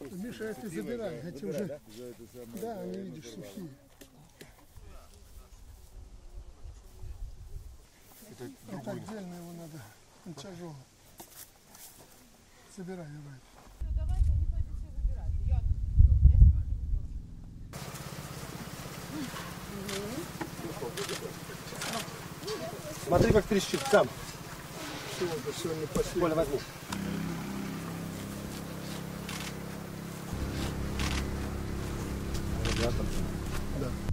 Миша, если забирай, эти уже, да, они, видишь, сухие. Это отдельно его надо, он тяжелый. Собирай, давай. Давайте, они пойдут все выбирать. Я Смотри, как трещит сам. Сегодня последний. Коля, возьми. Да.